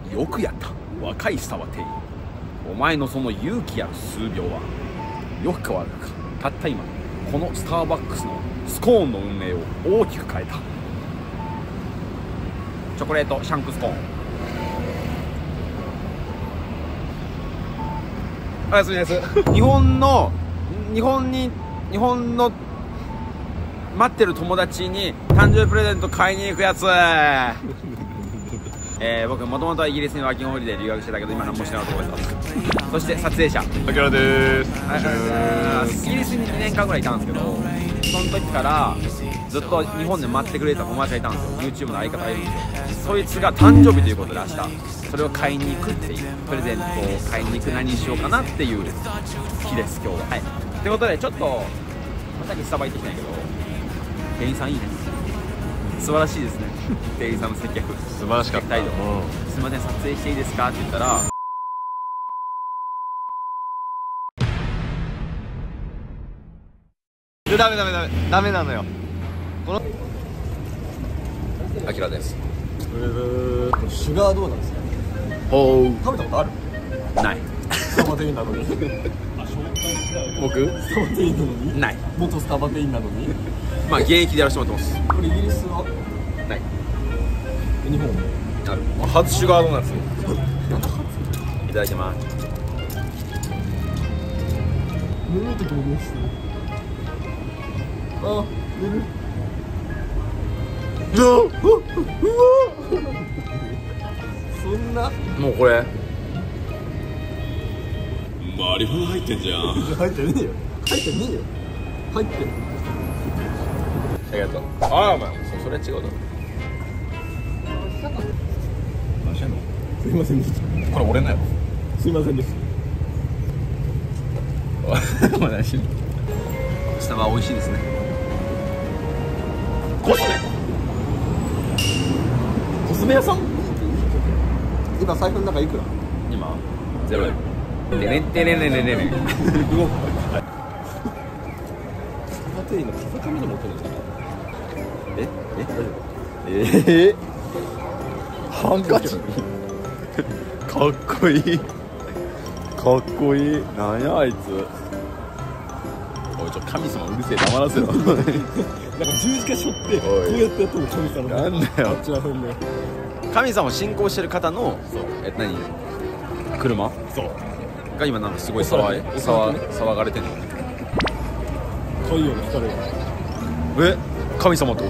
よくやった、若い沢店員。お前のその勇気ある数秒は良くか悪くか、たった今このスターバックスのスコーンの運命を大きく変えた。チョコレートシャンクスコーン。おやすみです。日本の待ってる友達に誕生日プレゼント買いに行くやつ。僕もともとはイギリスにワーキングホリデーで留学してたけど今何もしてなかったと思います。そして撮影者あきらです。イギリスに2年間ぐらいいたんですけど、その時からずっと日本で待ってくれた友達がいたんですよ。 YouTube の相方がいるんですよ。そいつが誕生日ということで明日それを買いに行くっていう、プレゼントを買いに行く、何にしようかなっていう日です今日は。はい、ということでちょっとさっきスタバ行ってきたんやけど、店員さんいいね、素晴らしいですね。店員さんの接客素晴らしかった。すみません撮影していいですかって言ったら、 ダメなのよ。このあきらです。 シュガードーナツほう、 食べたことある？ ない。 スタバ店員なのに。 僕スタバ店員なのに？ ない。 元スタバ店員なのに？ まあ現役でやらせてもらってます。 これイギリスは？ ない。 日本ある。初シュガードーナツ。いただきます。 眠い時も寝してる。あ、寝る。そんなもうこれマリファナ入ってんじゃん。 入ってねえよ。入ってねえよ。入ってる。 ありがとう。ああ、お前それ違うだろ。何してんの？ すいませんでした。 これ俺のやろ。 すいませんでした。 お前何してんの？スタバ美味しいですね。コスメ？コスメ屋さん？ 今財布の中いくら？ 今0円。でねってねねねねね。 スタバ店員の風上で持ってるんだから。 ハンカチかっこいい、かっこいい。なんやあいつ。おい、神様うるせえ、黙らせろ。 なんか十字架しょってこうやってやっても神様なんだよ。 こっちは踏んで神様を信仰してる方の何車そうが今なんかすごい騒がれてんの。 太陽の光が神様ってこと？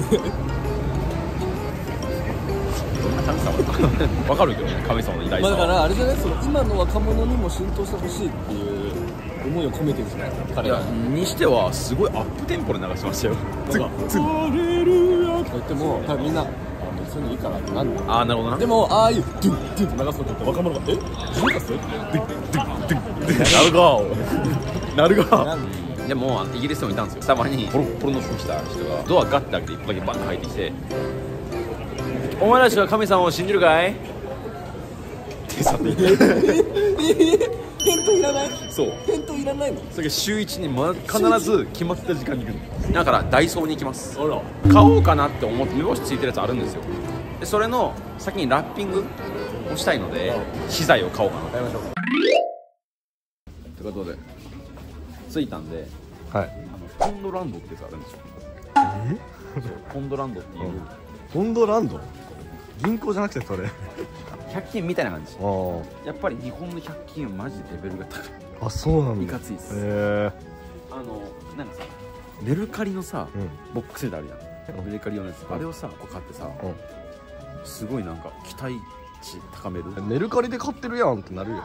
神様わかるけどね、神様の偉大さは。 だからあれじゃない、その今の若者にも浸透してほしいっていう思いを込めてるじゃない彼らにしてはすごいアップテンポで流しましたよ。 なんか「ハレルヤ」とか言っても多分みんなそういうのいいからってなんだ。 ああ、なるほどな。 でもああいうドゥンドゥンって流すのって若者が「え？ジーカス？ドゥンドゥンドゥンドゥン」 なるがでもイギリスでもいたんですよ。たまにポロポロの服着た人がドアガッて開けて一歩だけバッと入ってきて「お前たちは神様を信じるかい？」って去っていって返答いらない？ そう、 返答いらないの？ それが週1に必ず決まった時間に行くの。だからダイソーに行きます。 あら買おうかなって思って目星ついてるやつあるんですよ。でそれの先にラッピングをしたいので資材を買おうかなと。 やりましょうか。 ということで着いたんで、 はいポンドランドってやつあるんですよ。そう、ポンドランドっていうポンドランド？銀行じゃなくてそれ 100均みたいな感じ。 あやっぱり日本の100均はマジでレベルが高い。 あ、そうなんだ。 いかついっす。 へえ。 なんかさ、メルカリのさ、 うんボックスセットあるやん。メルカリ用のやつ、あれをさこう買ってさ、すごいなんか期待値高める。 メルカリで買ってるやんってなるよ。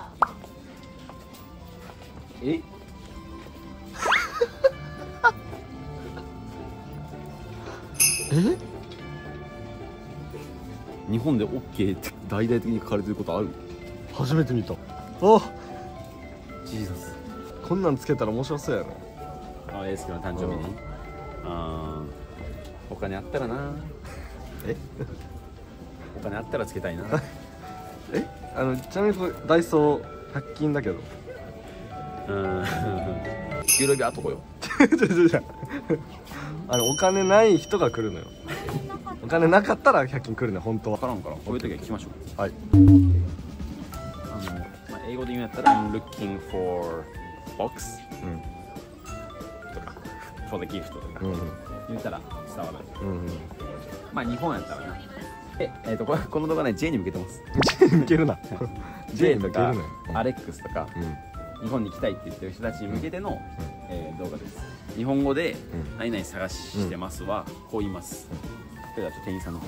え日本で OK って大々的に書かれてることある？ 初めて見た。あ、 ジーザス。 こんなんつけたら面白そうやな。 エース君の誕生日に、お金あったらな。お金あったらつけたいな。 ちなみにこれダイソー100均だけど。 給料日あとこよ。 お金ない人が来るのよ。 お金なかったら100均来るね、本当は。 分からんからこういう時は聞きましょう。 はい。 まあ、英語で言うんやったら I'm looking for box、とか for the gift とか、言ったら伝わる。まあ日本やったらな。この動画ね J に向けてます。 J 向けるな。 J とかアレックスとか、日本に来たいって言ってる人たちに向けての、動画です。日本語で何々探してますはこう言います。では店員さんの方。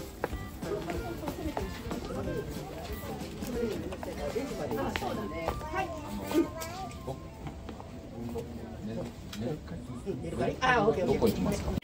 どこ行きますか？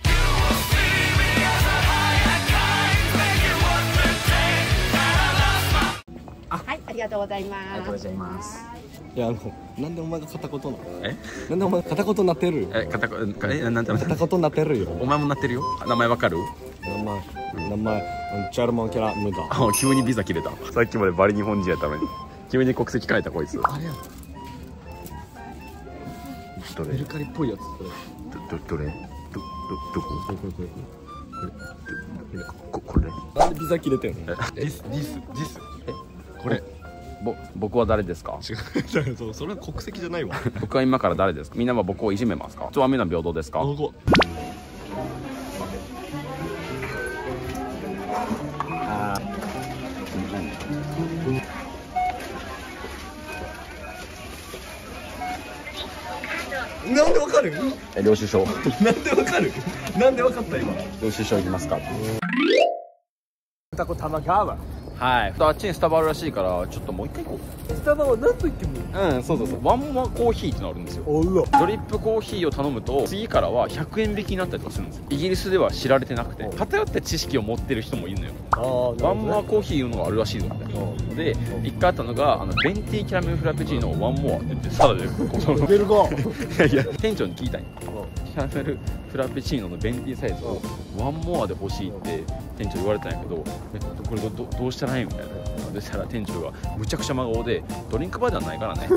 はい、ありがとうございます。 ありがとうございます。 いやなんでお前が片言なの？なんでお前片言になってるよ。 なんて片言になってるよ。 お前もなってるよ。名前わかる？ 名前チャルマンキャラムダ。 急にビザ切れた。さっきまでバリ日本人やったのに急に国籍変えたこいつ。 あれや。メルカリっぽいやつ。 どれ？どこ？これ？ なんでビザ切れてんの？ ディス。これ。僕は誰ですか？ 違う。それは国籍じゃないわ。 僕は今から誰ですか？みんなは僕をいじめますか？つわみな平等ですか？ なんでわかる？ 領収書。 なんでわかる？なんでわかった今？ 領収書いきますか？ タコ玉川。 はい。あっちにスタバあるらしいからちょっともう一回行こう。 スタバは何と言ってもそうワンモアコーヒーってのあるんですよ。ドリップコーヒーを頼むと次からは100円引きになったりとかするんですよ。イギリスでは知られてなくて偏った知識を持ってる人もいるのよ。ワンモアコーヒーいうのがあるらしいぞみたいな。で一回あったのがベンティーキャラメルフラペチーノワンモアって言ってサラで出るか。 いや店長に聞いたんよ。キャラメルフラペチーノのベンティーサイズをワンモアで欲しいって店長言われたんやけど、これどうしたらいいみたいな。そしたら店長がむちゃくちゃ真顔でドリンクバーではないからね。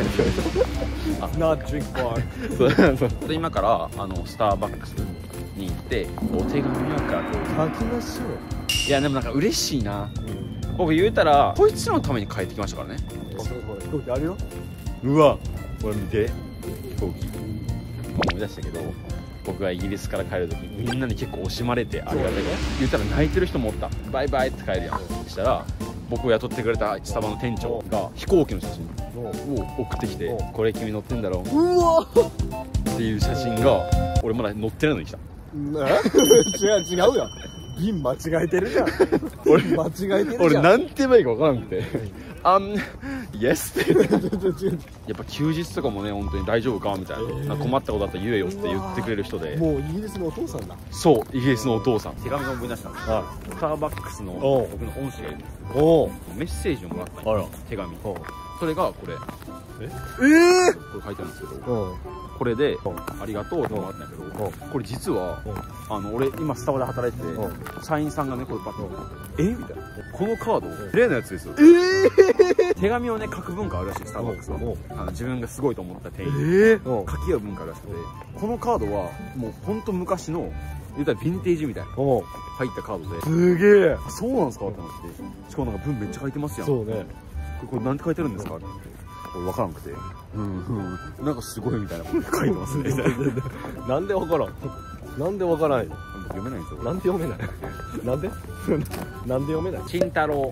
Not drink bar。 で今からスターバックスに行ってお手紙なんか書きましょう。 いやでもなんか嬉しいな。僕言うたらこいつらのために帰ってきましたからね。 飛行機あるよ。 うわこれ見て飛行機。今思い出したけど僕がイギリスから帰る時みんなに結構惜しまれてありがたい。言ったら泣いてる人もおった。バイバイって帰るやん。そしたら僕を雇ってくれたスタバの店長が飛行機の写真を送ってきて「これ君乗ってんだろ」っていう写真が俺まだ乗ってないのに来た。 違うよ。瓶間違えてるじゃん。俺間違えてるじゃん。 俺なんて言えばいいか分からなくてイエスってやっぱ休日とかもね本当に大丈夫かみたいな、困ったことあったら言えよって言ってくれる人で、 もうイギリスのお父さんだ。 そうイギリスのお父さん。手紙を思い出したんです。スターバックスの僕の恩師がいるんです。メッセージをもらったんです。手紙。それがこれ。これ書いてあるんですけど、これでありがとうってもらったんだけど、これ実は俺今スタバで働いてて社員さんがねこれパッとみたいな、このカード例のやつですよ。手紙をね書く文化あるらしい。スターバックスは自分がすげえと思った店員書き合う文化らしくて、このカードはもうほんと昔の言ったらヴィンテージみたいな入ったカードで、 すげえ。 そうなんですかって思って、しかもなんか文めっちゃ書いてますやん。 そうね。 これなんて書いてるんですかってこれ分からなくて、なんかすごいみたいなこと書いてますね。 なんでわからん。なんでわからんよ。 読めないんですよ。 なんで読めない。なんでなんで読めない。 慎太郎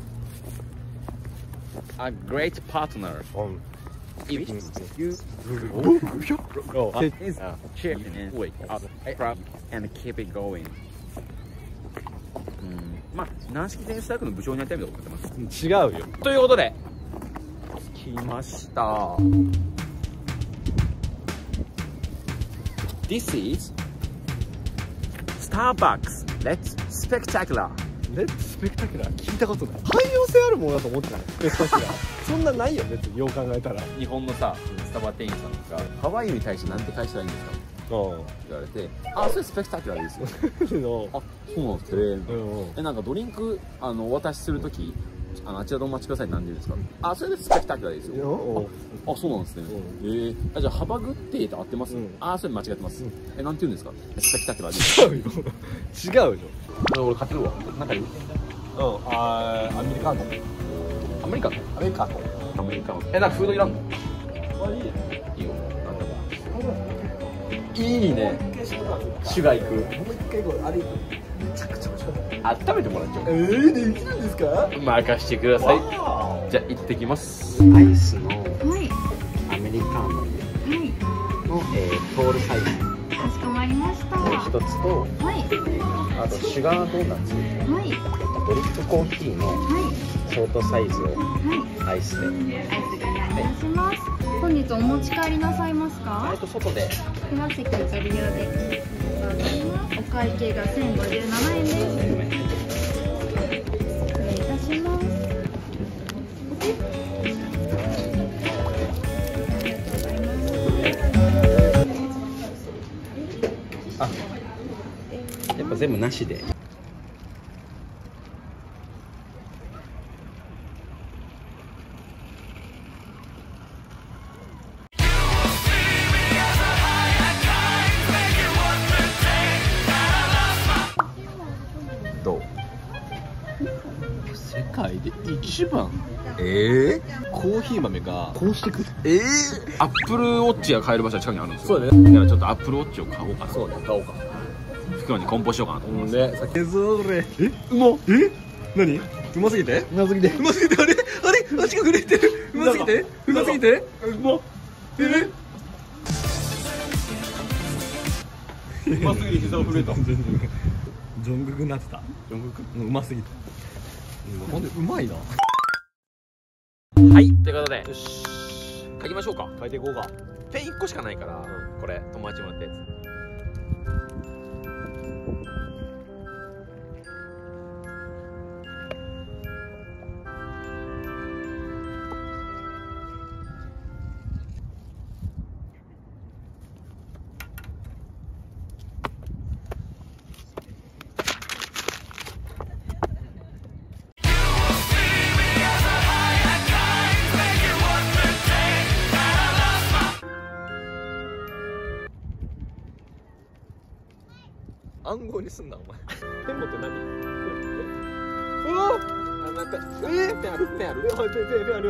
A great partner if you check and wake up and keep it going。 まあ軟式テニス大学の部長になりたいみたいなこと思ってます。 違うよ。 ということで来ました。 This is Starbucks Let's Spectacular。 レッツスペクタキュラー聞いたことない。汎用性あるものだと思ってたの。スペクタキュラーそんなないよ別に。よう考えたら日本のさスタバ店員さんがハワイに対してなんて返したらいいんですかって言われて、あ、それスペクタキュラーですよ。あ、そうなんですね。なんかドリンクお渡しするときあちらでお待ちください。何て言うんですか。あ、それでスペクタクラーですよ。あ、そうなんですね。あ、じゃあ幅グッテーと合ってます。あ、それ間違ってます。なんて言うんですか。スペクタクラーです。 違うよ。違うよ。 俺買ってくるわ。なんかいる？ アメリカの。 アメリカの？ アメリカの。 アメリカの。なんかフードいらんの？いいよ。なんでも。いいね。シュガー行く。 もう一回これあれめちゃくちゃ美味しかった。 温めてもらっちゃう。 できるんですか？ 任してください。じゃあ行ってきます。 アイスのはい。 アメリカーノはい。 の、トールサイズかしこまりました。は一つと、 い。 あとシュガードーナツ、 はい。 ドリップコーヒーのはい。 ショートサイズをはい。 アイスで、 アイスご用意いたします。本日お持ち帰りなさいますか？ 外ででは席ご利用でお会計が1057円です。失礼いたします。 やっぱ全部なしで。 どう？ 世界で一番ココーヒー豆がこうしてくる。 アップルウォッチが買える場所が近くにあるんですよ。 そうだね。 だからちょっとアップルウォッチを買おうかな。 そうね、買おうか。 袋に梱包しようかなと思います。 で、さっきそれうま何？うますぎて？うますぎて。うますぎて、あれ足が震えてる。うますぎて？うますぎて？うまっ。うますぎて膝を震えた。ジョングクなってた。ジョングク？うますぎて。ほんでうまいな。 はい、ということで書きましょうか。 書いていこうか。 ペン1個しかないから、これ友達もらったやつ。 暗号にすんなお前。ペン持って何？うわ！ペンある？ペンある？ペンあります。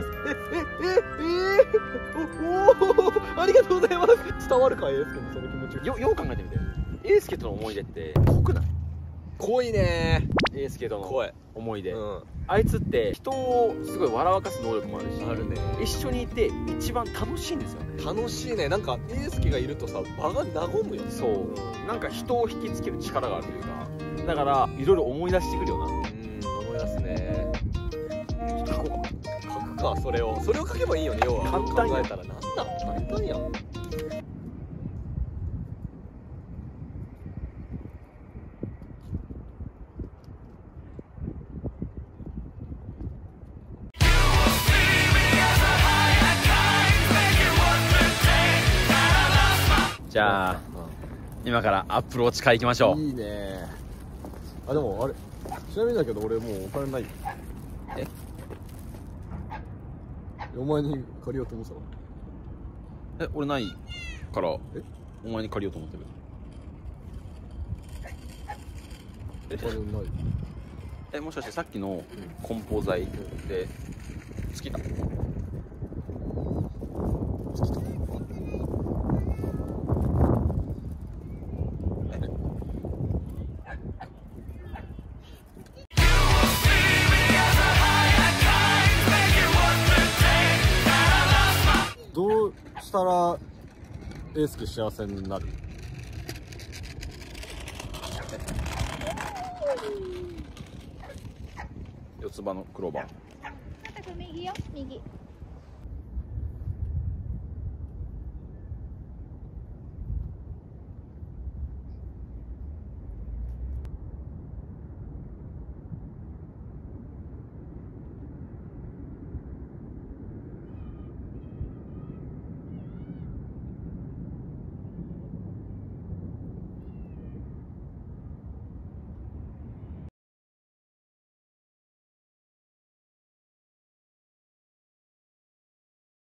おありがとうございます。伝わるかエースケのその気持ち。 よう考えてみて。エースケとの思い出って濃くない？ 濃いね。 エースケとの濃い。 思い出。 うん。 あいつって人をすごい笑わかす能力もあるし、 あるね。 一緒にいて一番楽しいんですよね。 楽しいね。なんかエースケがいるとさ、場が和むよね。 そう、なんか人を引きつける力があるというか、だからいろいろ思い出してくるよな。 思い出すね。書こうか。書くか、それを書けばいいよね。要は簡単や考えたらなんだ簡単やん。 じゃあ今からアップルウォッチ買い行きましょう。 いいね。あ、でもあれちなみにだけど俺もうお金ないよ。お前に借りようと思ってた。 俺ないからお前に借りようと思ってる。 お金ない。 もしかしてさっきの梱包材で尽きた？ どうしたらエースケ幸せになる？ 四つ葉のクローバー。 右よ、右。